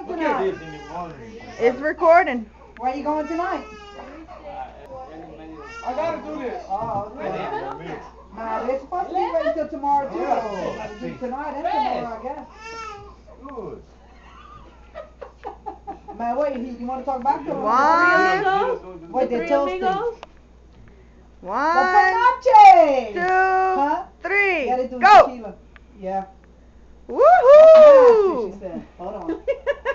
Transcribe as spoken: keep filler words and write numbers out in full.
tonight? It's recording. Where are you going tonight? I gotta do this. Oh, okay. Nah, they're supposed to be ready till tomorrow too. Do tonight and tomorrow, I guess. Good. Man, wait, you, you want to talk back to them? One. Wait, they're toasting. One, Panache! two, Huh? three, Yeah, they do go! tequila. Yeah. Woohoo! She said, hold on.